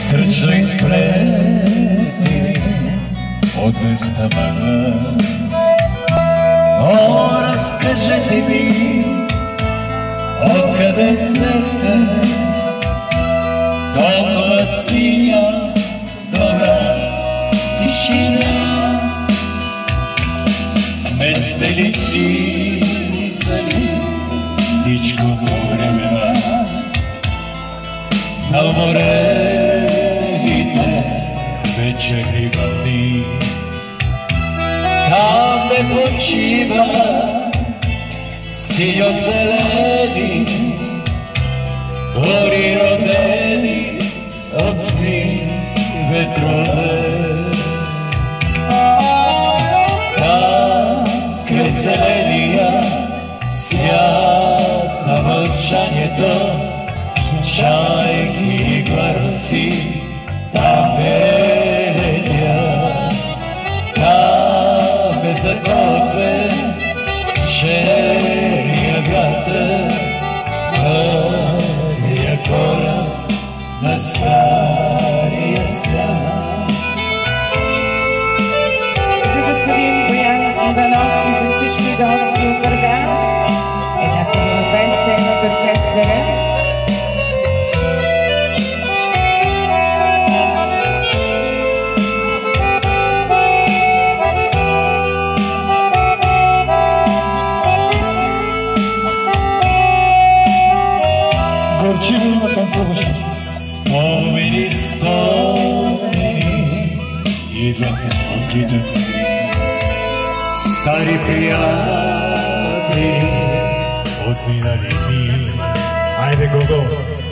Сръчно изплети от нестабана. О, разкажете ми, откъде сте, толкова синя, добра тишина. Не сте ли стисали птичко по времена на моретите вечерни вълни? Там не почива синьо-зелени гори, родени от сни ветрове. Там край зеления свят на мълчанието чайки и гларуси там пеят. Там е заготвен черния вятър, първия кораб на стария свят. За господин Боян Иванов и за всички гости от Бургас една хубава песен от оркестъра. Горчиво на танцуваше. Спомени, спомени идваха от идъци, стари приятели от минали дни. Айде, го-го!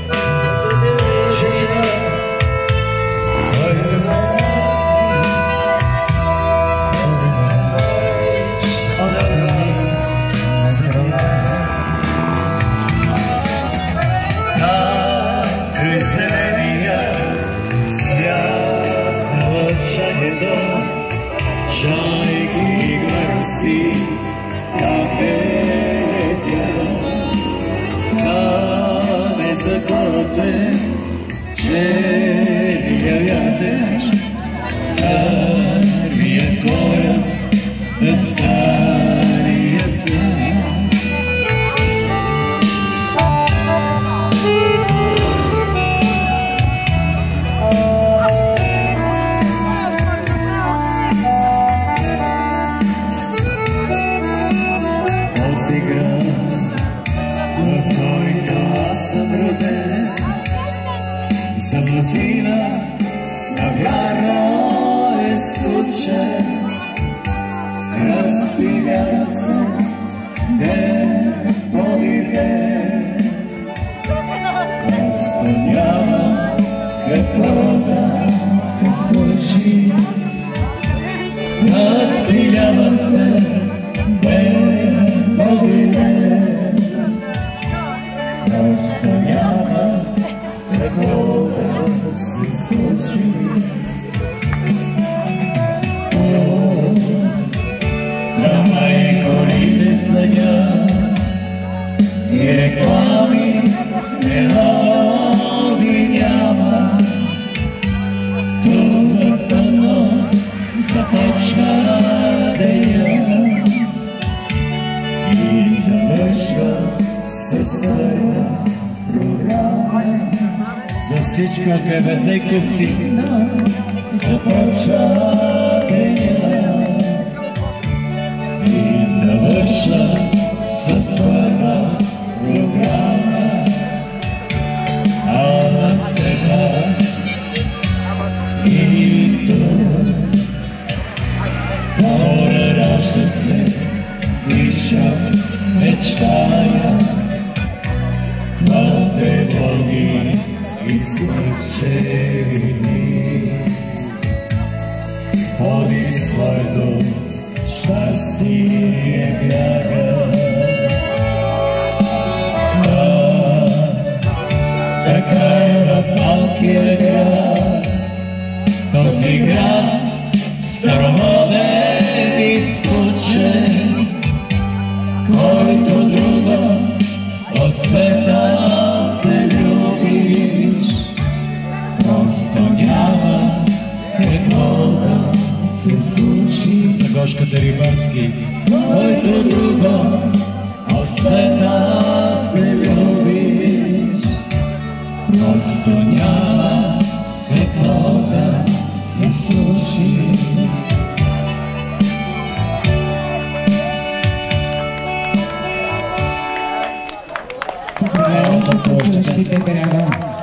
Чайки и гларуси там пеят. Там е заготвен черния вятър, първия кораб на стария свят. За мнозина навярно е скучен, разпилят се ден по ден. Просто няма какво да се случи, разпиляват се ден по ден. Просто няма какво да се случи. На мои колите съня и реклами мелодии няма. Тук тъмно започва деня и завършва със своя програма. За всичко ГБЗ Косина започва деня и завършва със своя програма. А на сега и тук хора раждат се, дишат, мечтаят, но тревоги и смърчени. Ходи своето щастие бяга. Така е в малкия град, този град старомоден и скучен, който друга от света се любиш. просто няма какво да се случи. За Гошката Рибарски. Който друго, освен нас се любиш, просто няма какво да се случи. Поздравявам се, че ще те